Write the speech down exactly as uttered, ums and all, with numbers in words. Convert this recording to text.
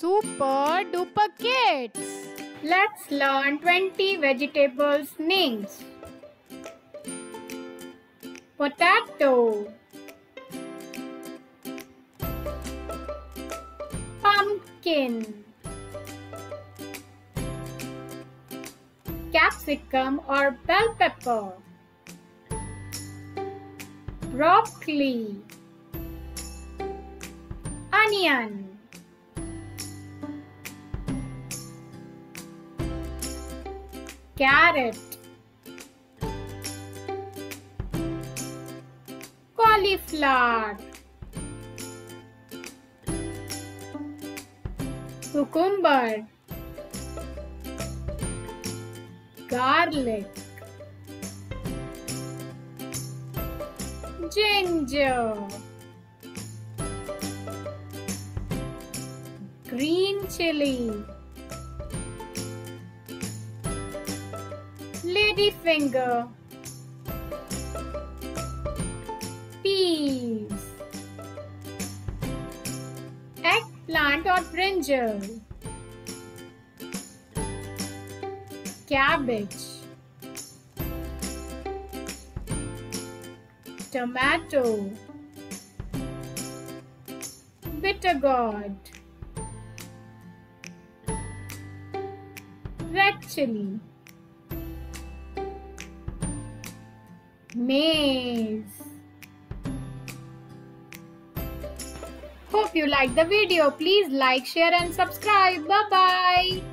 Super duper kids! Let's learn twenty vegetables names. Potato, pumpkin, capsicum or bell pepper, broccoli, onion, carrot, cauliflower, cucumber, garlic, ginger, green chili, ladyfinger, peas, eggplant or brinjal, cabbage, tomato, bitter gourd, red chili, maize. Hope you like the video. Please like, share and subscribe. Bye bye.